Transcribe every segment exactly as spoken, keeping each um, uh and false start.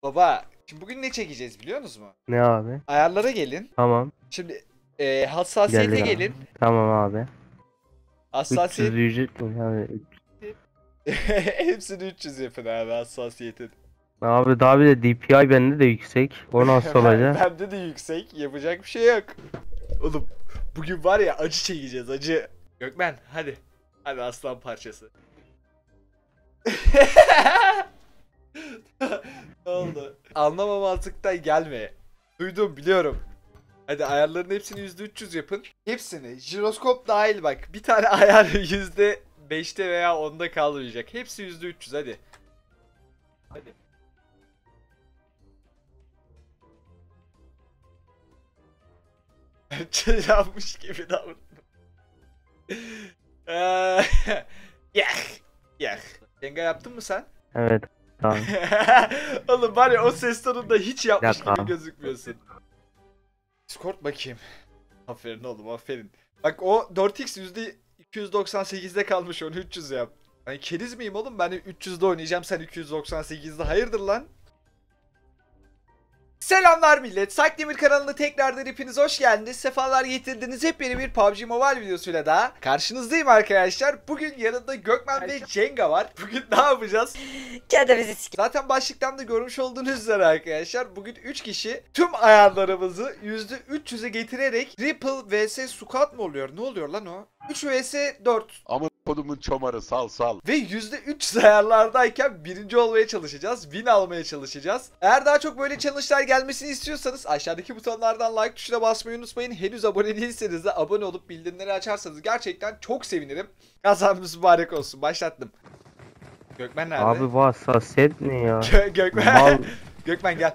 Baba, şimdi bugün ne çekeceğiz biliyor musunuz mu? Ne abi? Ayarlara gelin. Tamam. Şimdi e, hassasiyete Geldik abi. gelin. Tamam abi. Hassasiyet. üç yüz ücret mi? Yani, Hepsini üç yüz yapın abi hassasiyetin. abi daha bir de D P I bende de yüksek. O nasıl olacak? Bende de yüksek. Yapacak bir şey yok. Oğlum bugün var ya acı çekeceğiz acı. Gökmen hadi. Hadi aslan parçası. Ne oldu? Anlamamazlıktan gelme. Duydum biliyorum. Hadi ayarların hepsini yüzde üç yüz yapın. Hepsini. Jiroskop dahil bak. Bir tane ayar yüzde beşte veya onda kalmayacak. Hepsi yüzde üç yüz hadi. Hadi. Şey yapmış gibi davrandım. Eee, Yah. Yah. Jenga yaptın mı sen? Evet. Tamam. Oğlum var ya o ses tonunda hiç yapmış Yap gibi abi. gözükmüyorsun. Discord bakayım. Aferin oğlum aferin. Bak o dört x yüzde iki yüz doksan sekizde kalmış, onu üç yüz yap. Ben keriz miyim oğlum? Ben üç yüzde oynayacağım, sen iki yüz doksan sekizde. Hayırdır lan? Selamlar millet. Sakdemir kanalına tekrardan hepiniz hoş geldiniz. Sefalar getirdiniz. Hep yeni bir P U B G Mobile videosuyla daha karşınızdayım arkadaşlar. Bugün yanında Gökmen ve Jenga var. Bugün ne yapacağız? Kendimizi s***. Zaten başlıktan da görmüş olduğunuz üzere arkadaşlar, bugün üç kişi tüm ayarlarımızı yüzde üç yüze getirerek Ripple vs Squad mı oluyor? Ne oluyor lan o? üç vs dört. Amın kodumun çomarı sal sal. Ve yüzde üç yüz ayarlardayken birinci olmaya çalışacağız. Win almaya çalışacağız. Eğer daha çok böyle challenge'lar gelmesini istiyorsanız aşağıdaki butonlardan like tuşuna basmayı unutmayın. Henüz abone değilseniz de abone olup bildirimleri açarsanız gerçekten çok sevinirim. Kazanımız mübarek olsun. Başlattım. Gökmen nerede? Abi bu hassasiyet ne ya? Gö Gökmen. Mal. Gökmen gel.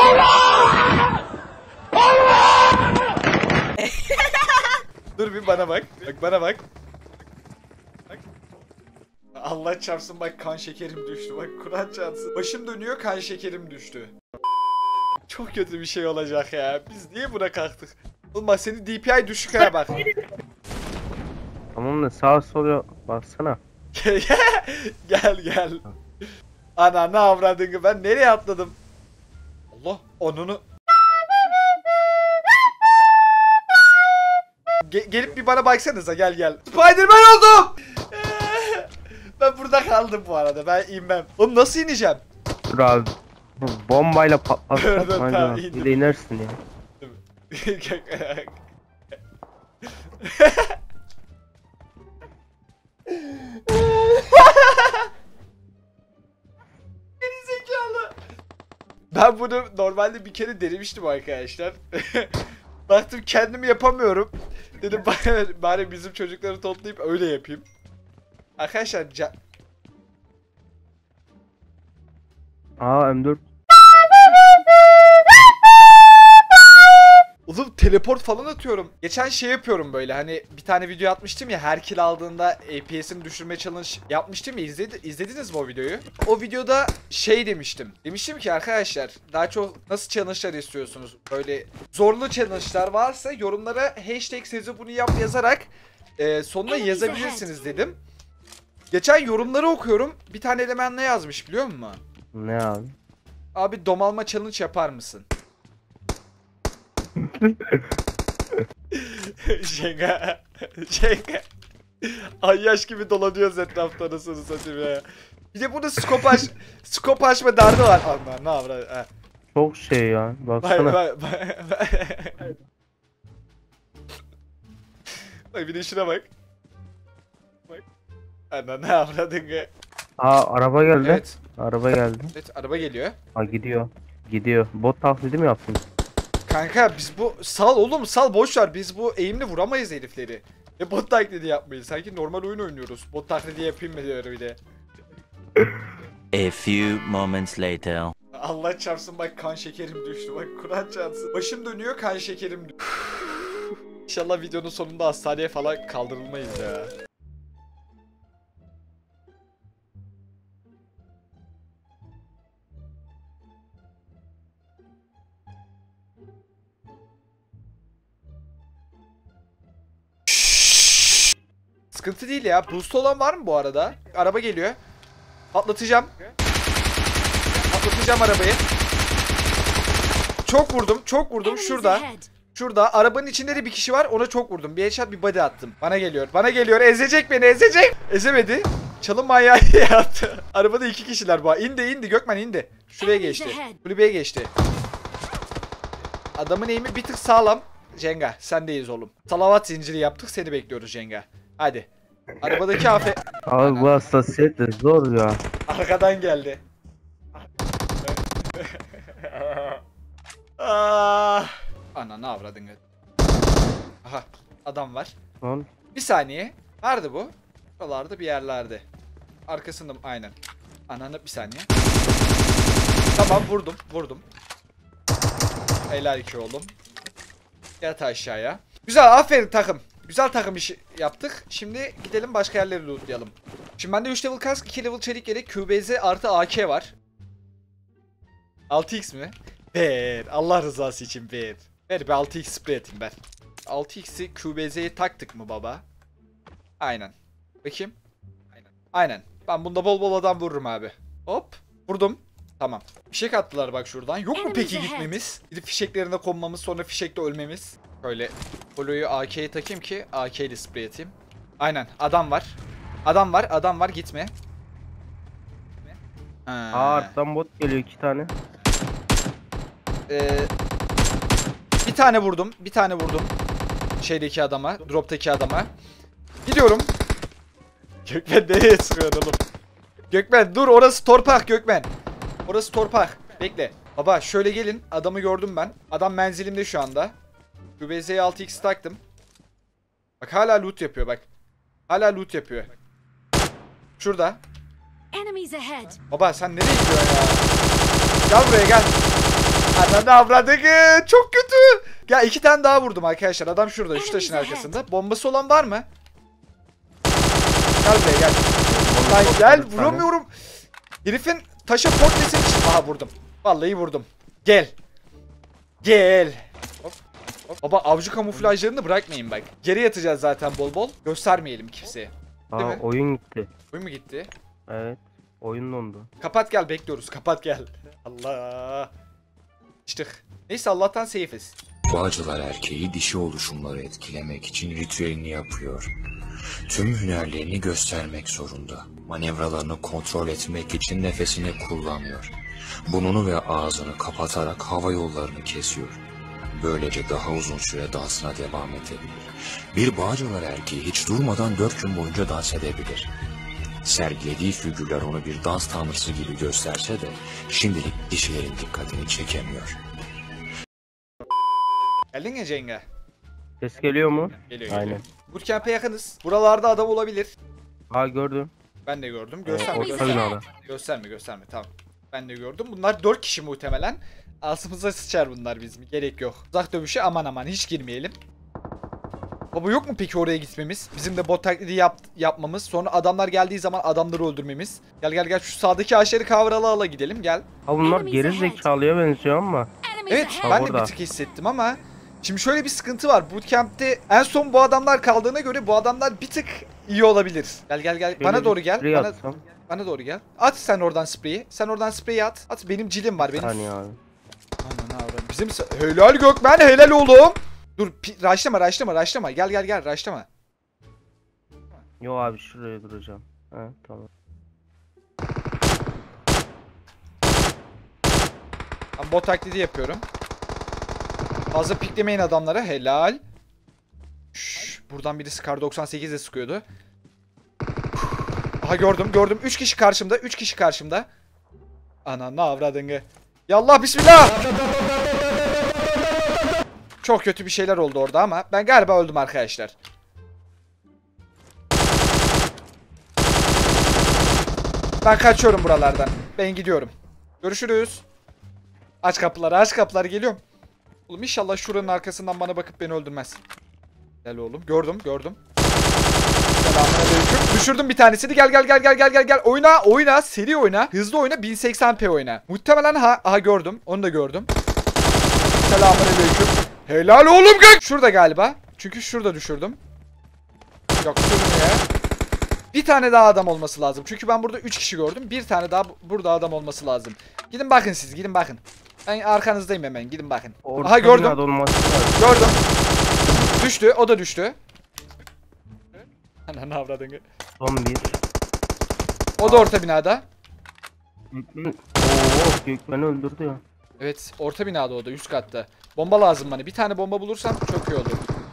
Dur bir bana bak. Bak bana bak. Bak. Allah çarpsın bak, kan şekerim düştü. Bak Kur'an çarpsın. Başım dönüyor, kan şekerim düştü. Çok kötü bir şey olacak ya. Biz niye buna kalktık? Oğlum bak senin D P I düşük ha bak. Tamam da sağa sola baksana. Gel gel. Ana ne avradın, ben nereye atladım? Allah onunu. Ge gelip bir bana baksanıza, gel gel. Spiderman oldum. Ben burada kaldım bu arada, ben inmem. Oğlum nasıl ineceğim? Dur abi. Bu bombayla Dur, patlatsak dur, mı tamam, acaba? indim. Bir de inersin ya. Geri zekalı. Ben bunu normalde bir kere denemiştim arkadaşlar. Baktım kendimi yapamıyorum. Dedim bari, bari bizim çocukları toplayıp öyle yapayım. Arkadaşlar ca- Aa M dört. Oğlum teleport falan atıyorum. Geçen şey yapıyorum böyle, hani bir tane video atmıştım ya, her kill aldığında A P S'ini düşürme challenge yapmıştım ya, izledi, izlediniz mi o videoyu? O videoda şey demiştim. Demiştim ki arkadaşlar, daha çok nasıl challenge'lar istiyorsunuz? Böyle zorlu challenge'lar varsa yorumlara hashtag Sezi bunu yap yazarak e, sonuna yazabilirsiniz dedim. Geçen yorumları okuyorum. Bir tane eleman ne yazmış biliyor musun? Ne abi? Abi domalma challenge yapar mısın? Jenga. Jenga. Ayyaş gibi dolanıyoruz etrafta, anasını satayım ya. Bir de burada skop aç, skop açma derdi var. Allah ne yapayım? Ha. Çok şey ya. Bak Baksana. bak bak. Bak bir de şuna bak. Bak. Ana ne yapıyordun? Aa araba geldi. Evet. Araba geldi. Evet araba geliyor. Aa gidiyor. Gidiyor. Bot taklidi mi yaptın? Kanka biz bu sal oğlum sal, boş ver, biz bu eğimli vuramayız herifleri. E bot taklidi yapmayız. Sanki normal oyun oynuyoruz. Bot taklidi yapayım mı diyor bir de. A few moments later. Allah çarpsın bak, kan şekerim düştü. Bak Kur'an çarpsın. Başım dönüyor, kan şekerim düştü. İnşallah videonun sonunda hastaneye falan kaldırılmayız ya. Sıkıntı değil ya. Boost olan var mı bu arada? Araba geliyor. Patlatacağım. Patlatacağım arabayı. çok vurdum. Çok vurdum şurada. Şurada arabanın içinde de bir kişi var. Ona çok vurdum. Bir headshot bir body attım. Bana geliyor. Bana geliyor. Ezecek beni. Ezecek. Ezemedi. Çalın manyağı yaptı. Arabada iki kişiler bu. İndi indi. Gökmen indi. Şuraya geçti. Kulübeye geçti. Adamın eğimi bir tık sağlam. Cenga sendeyiz oğlum. Salavat zinciri yaptık. Seni bekliyoruz Cenga. Hadi. Arabadaki afe... Abi bu hassasiyet de zor ya. Arkadan geldi. Ah. Ana ne avradın? Aha adam var. Lan. Bir saniye. Nerede bu? Buralarda bir yerlerde. Arkasında mı? Aynen. Ananı bir saniye. Tamam vurdum vurdum. Helal ki oğlum. Yat aşağıya. Güzel aferin takım. Güzel takım işi yaptık. Şimdi gidelim başka yerleri lootlayalım. Şimdi bende üç level kask, iki level çelik yelek, Q B Z artı A K var. altı x mi? Ver. Allah rızası için ver. Ver bir altı x spray atayım ben. altı x'i Q B Z'ye taktık mı baba? Aynen. Bakayım. Aynen. Aynen. Ben bunda bol bol adam vururum abi. Hop. Vurdum. Tamam. Fişek attılar bak şuradan. Yok mu peki gitmemiz? Gidip fişeklerine konmamız, sonra fişekte ölmemiz. Şöyle Polo'yu A K'ye takayım ki A K ile sprey atayım. Aynen. Adam var. Adam var. Adam var. Gitme. Ha. Aa arttan bot geliyor iki tane. Ee, bir tane vurdum. Bir tane vurdum. Şeydeki adama. Drop'taki adama. Gidiyorum. Gökmen nereye sıkıyorsun oğlum? Gökmen dur, orası torpak Gökmen. Orası torpak. Bekle. Baba şöyle gelin. Adamı gördüm ben. Adam menzilimde şu anda. Q B Z'ye altı x taktım. Bak hala loot yapıyor bak. Hala loot yapıyor. Şurada. Baba sen nereye gidiyorsun ya? Gel buraya gel. Ananı avradık. Çok kötü. Ya iki tane daha vurdum arkadaşlar. Adam şurada şu taşın arkasında. Bombası olan var mı? Gel buraya gel. Lan gel, vuramıyorum. Herifin taşa portresini için. Aha vurdum. Vallahi vurdum. Gel. Gel. Hop. Hop. Baba avcı kamuflajlarını bırakmayın bak. Geri yatacağız zaten bol bol. Göstermeyelim kimseye. Değil Aa mi? oyun gitti. Oyun mu gitti? Evet. Oyun dondu. Kapat gel, bekliyoruz. Kapat gel. Allah. Çıktık. Neyse Allah'tan safe'iz. Bağcılar erkeği dişi oluşumları etkilemek için ritüelini yapıyor. Tüm hünerlerini göstermek zorunda. Manevralarını kontrol etmek için nefesini kullanıyor. Burnunu ve ağzını kapatarak hava yollarını kesiyor. Böylece daha uzun süre dansına devam edebilir. Bir Bağcılar erkeği hiç durmadan dört gün boyunca dans edebilir. Sergilediği figürler onu bir dans tanrısı gibi gösterse de şimdilik dişilerin dikkatini çekemiyor. Geldin ya Cenga. Ses geliyor mu? Geliyor geliyor. Aynen. Bootcamp'e yakınız. Buralarda adam olabilir. Aa gördüm. Ben de gördüm. Ee, Gösterme. orta gösterme. binada. gösterme gösterme tamam. Ben de gördüm. Bunlar dört kişi muhtemelen. Ağzımıza sıçar bunlar bizim. Gerek yok. Uzak dövüşe aman aman hiç girmeyelim. Baba yok mu peki oraya gitmemiz? Bizim de bot taklidi yap yapmamız. Sonra adamlar geldiği zaman adamları öldürmemiz. Gel gel gel şu sağdaki ağaçları kavrala ala gidelim gel. Ha bunlar geri zekalıya benziyor ama. Evet Ha, ben de burada. bir tık hissettim ama şimdi şöyle bir sıkıntı var. Bootcamp'te en son bu adamlar kaldığına göre bu adamlar bir tık iyi olabilir. Gel gel gel. Şöyle Bana bir doğru gel. sprey Bana, atsam. bana doğru gel. At sen oradan spreyi. Sen oradan spreyi at. At benim cilim var benim. Hani abi. Aman avradım. Bizim helal Gökmen, helal oğlum. Dur raşlama raşlama raşlama. Gel gel gel raşlama. Yo abi şuraya duracağım. Ha tamam. Ben bot taklidi yapıyorum. Fazla piklemeyin adamlara. Helal. Şşş, buradan birisi kar doksan sekiz ile sıkıyordu. Aha gördüm gördüm. üç kişi karşımda. üç kişi karşımda. Ananı avradını. Yallah bismillah. Çok kötü bir şeyler oldu orada ama ben galiba öldüm arkadaşlar. Ben kaçıyorum buralardan. Ben gidiyorum. Görüşürüz. Aç kapıları, aç kapıları, geliyorum. Oğlum inşallah şuranın arkasından bana bakıp beni öldürmez. Gel oğlum. Gördüm, gördüm. Selamünaleyküm. Düşürdüm bir tanesini. Gel gel gel gel gel gel gel. Oyna, oyna, seri oyna. Hızlı oyna, bin seksen p oyna. Muhtemelen ha aha gördüm. Onu da gördüm. Selamünaleyküm. Helal oğlum gök. Şurada galiba. Çünkü şurada düşürdüm. Yok şuraya. Bir tane daha adam olması lazım. Çünkü ben burada üç kişi gördüm. Bir tane daha burada adam olması lazım. Gidin bakın siz. Gidin bakın. Ben arkanızdayım hemen. Gidin bakın. Orta Aha gördüm. binada olması lazım. Gördüm. Düştü. O da düştü. Ananı avradını. Son bir. O da orta binada. Gökmen. Oo, Gökmen'i öldürdü ya. Evet, orta binada o da, üst katta. Bomba lazım bana. Bir tane bomba bulursam çok iyi olur.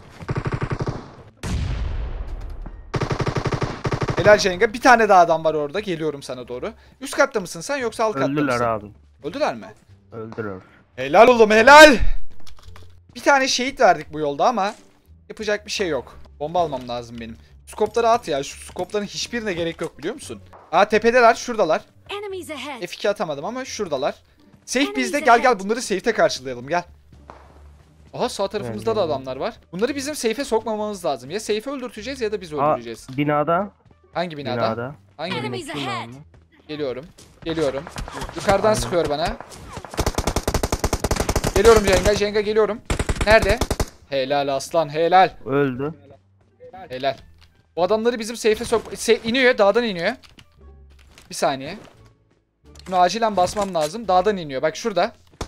Helal Cenga. Bir tane daha adam var orada. Geliyorum sana doğru. Üst katta mısın sen yoksa alt katta Öldüler mısın? abi. Öldüler mi? Öldüler. Helal oğlum, helal. Bir tane şehit verdik bu yolda ama yapacak bir şey yok. Bomba almam lazım benim. Skopları at ya. Şu skopların hiçbirine gerek yok biliyor musun? Aa, tepedeler, şuradalar. Enemies ahead. F iki atamadım ama şuradalar. Safe bizde, gel gel bunları safe'te karşılayalım, gel. Aha, sağ tarafımızda da adamlar var. Bunları bizim safe'e sokmamamız lazım. Ya safe'i öldürteceğiz ya da biz Aa, öldüreceğiz. binada. Hangi binada? Binada. Hangi binada? Enemies ahead. Geliyorum. Geliyorum. Yukarıdan sıkıyor bana. Geliyorum Cenga, Cenga geliyorum. Nerede? Helal aslan, helal. Öldü. Helal. Bu adamları bizim safe'e sok... Se iniyor, dağdan iniyor. Bir saniye. Bunu acilen basmam lazım. Dağdan iniyor. Bak şurada.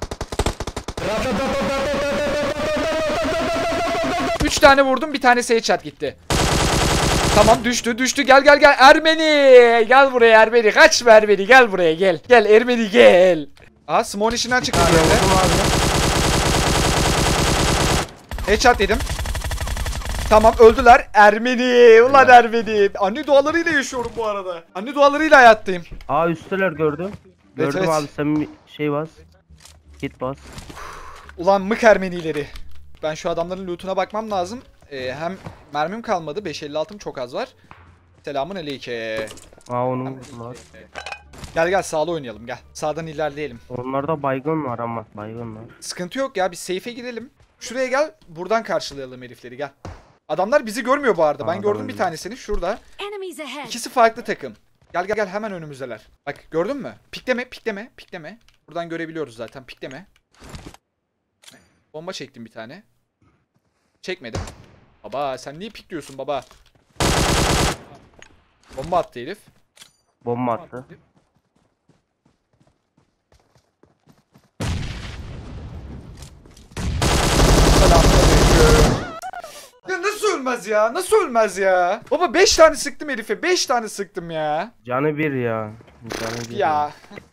Üç tane vurdum, bir tanesi headshot gitti. Tamam, düştü düştü, gel gel gel Ermeni, gel buraya Ermeni, kaçma Ermeni, gel buraya gel. Gel Ermeni gel. Aha, Simon işinden çıktı bir yerde. Headshot dedim. Tamam, öldüler. Ermeni, ulan Ermeni. Anne dualarıyla yaşıyorum bu arada. Anne dualarıyla hayattayım. Aa, üstteler gördüm. Evet, Gördüm evet. abi, sen bir şey bas. Git bas. Ulan mık Ermenileri. Ben şu adamların lootuna bakmam lazım. Ee, hem mermim kalmadı. beş elli altım çok az var. Selamun aleyküm. Aa, onu vurdular. Gel gel, sağlı oynayalım, gel. Sağdan ilerleyelim. Onlarda baygın var ama baygın var. Sıkıntı yok ya, biz safe'e girelim. Şuraya gel, buradan karşılayalım herifleri, gel. Adamlar bizi görmüyor bu arada. Ben Aa, gördüm doğru. bir tanesini şurada. Enemies ahead. İkisi farklı takım. Gel gel gel, hemen önümüzdeler. Bak gördün mü? Pikleme pikleme pikleme. Buradan görebiliyoruz zaten, pikleme. Bomba çektim bir tane. Çekmedim. Baba sen niye pikliyorsun baba? Bomba attı herif. Bomba attı. Selamünaleyküm. Ya nasıl ölmez ya? Nasıl ölmez ya? Baba beş tane sıktım herife. beş tane sıktım ya. Canı bir ya. Canı bir Ya.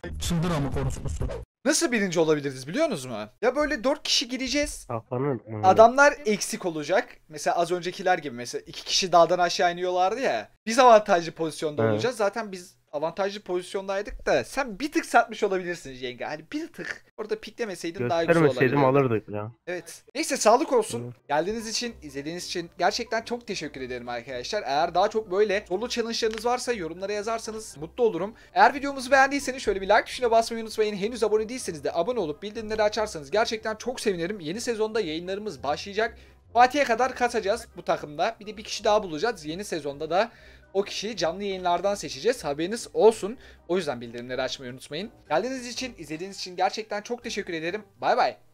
Nasıl birinci olabiliriz biliyor musunuz mu? Ya böyle dört kişi gireceğiz. Kafanı. Adamlar eksik olacak. Mesela az öncekiler gibi, mesela iki kişi dağdan aşağı iniyorlardı ya. Biz avantajlı pozisyonda Evet. olacağız. Zaten biz avantajlı pozisyondaydık da sen bir tık satmış olabilirsin Jenga. Hani bir tık. Orada piklemeseydin daha güzel olabilirdi. Göstermeseydim alırdık ya. Evet. Neyse, sağlık olsun. Evet. Geldiğiniz için, izlediğiniz için gerçekten çok teşekkür ederim arkadaşlar. Eğer daha çok böyle solo challenge'larınız varsa yorumlara yazarsanız mutlu olurum. Eğer videomuzu beğendiyseniz şöyle bir like tuşuna basmayı unutmayın. Henüz abone değilseniz de abone olup bildirimleri açarsanız gerçekten çok sevinirim. Yeni sezonda yayınlarımız başlayacak. Fatih'e kadar kasacağız bu takımda. Bir de bir kişi daha bulacağız. Yeni sezonda da o kişiyi canlı yayınlardan seçeceğiz. Haberiniz olsun. O yüzden bildirimleri açmayı unutmayın. Geldiğiniz için, izlediğiniz için gerçekten çok teşekkür ederim. Bay bay.